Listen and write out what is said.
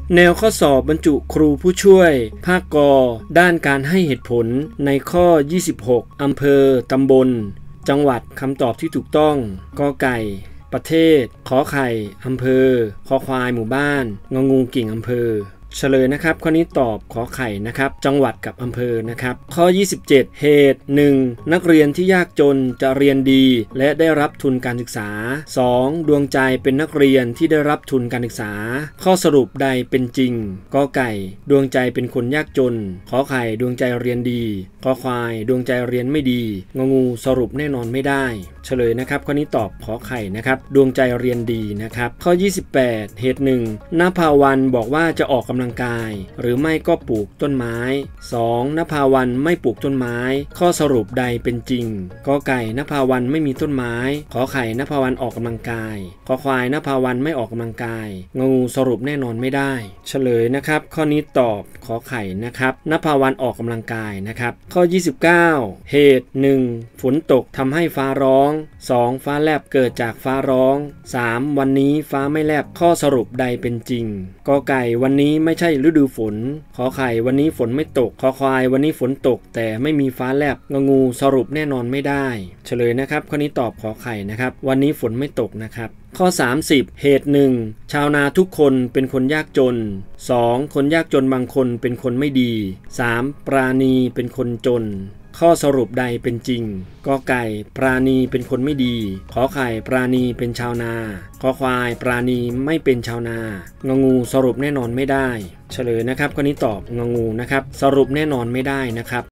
แนวข้อสอบบรรจุครูผู้ช่วยภาคกด้านการให้เหตุผลในข้อ26อำเภอตำบลจังหวัดคำตอบที่ถูกต้องกอไก่ประเทศขอไข่อำเภอคอควายหมู่บ้านงองูกิ่งอำเภอเฉลยนะครับข้อนี้ตอบขอไข่นะครับจังหวัดกับอำเภอนะครับข้อ27เหตุ 1. นักเรียนที่ยากจนจะเรียนดีและได้รับทุนการศึกษา 2. ดวงใจเป็นนักเรียนที่ได้รับทุนการศึกษาข้อสรุปใดเป็นจริงกอไก่ดวงใจเป็นคนยากจนขอไข่ดวงใจเรียนดีขอควายดวงใจเรียนไม่ดีงองูสรุปแน่นอนไม่ได้เฉลยนะครับข้อนี้ตอบขอไข่นะครับดวงใจเรียนดีนะครับข้อ28เหตุ 1. ณภาวันบอกว่าจะออกกำลังกายหรือไม่ก็ปลูกต้นไม้ 2. ณภาวันไม่ปลูกต้นไม้ข้อสรุปใดเป็นจริงกอไก่ณภาวันไม่มีต้นไม้ขอไข่ณภาวันออกกำลังกายขอควายณภาวันไม่ออกกำลังกายงองูสรุปแน่นอนไม่ได้เฉลยนะครับข้อนี้ตอบขอไข่นะครับณภาวันออกกำลังกายนะครับข้อ29เหตุ 1. ฝนตกทำให้ฟ้าร้อง 2. ฟ้าแลบเกิดจากฟ้าร้อง 3. วันนี้ฟ้าไม่แลบข้อสรุปใดเป็นจริงกอไก่วันนี้ไม่ใช่ฤดูฝนขอไข่วันนี้ฝนไม่ตกขอควายวันนี้ฝนตกแต่ไม่มีฟ้าแลบงองูสรุปแน่นอนไม่ได้เฉลยนะครับข้อนี้ตอบขอไข่นะครับวันนี้ฝนไม่ตกนะครับข้อ30เหตุ 1. ชาวนาทุกคนเป็นคนยากจน 2. คนยากจนบางคนเป็นคนไม่ดี 3. ปราณีเป็นคนจนข้อสรุปใดเป็นจริงกอไก่ปราณีเป็นคนไม่ดีขอไข่ปราณีเป็นชาวนาขอควายปราณีไม่เป็นชาวนางองูสรุปแน่นอนไม่ได้เฉลยนะครับข้อนี้ตอบงองูนะครับสรุปแน่นอนไม่ได้นะครับ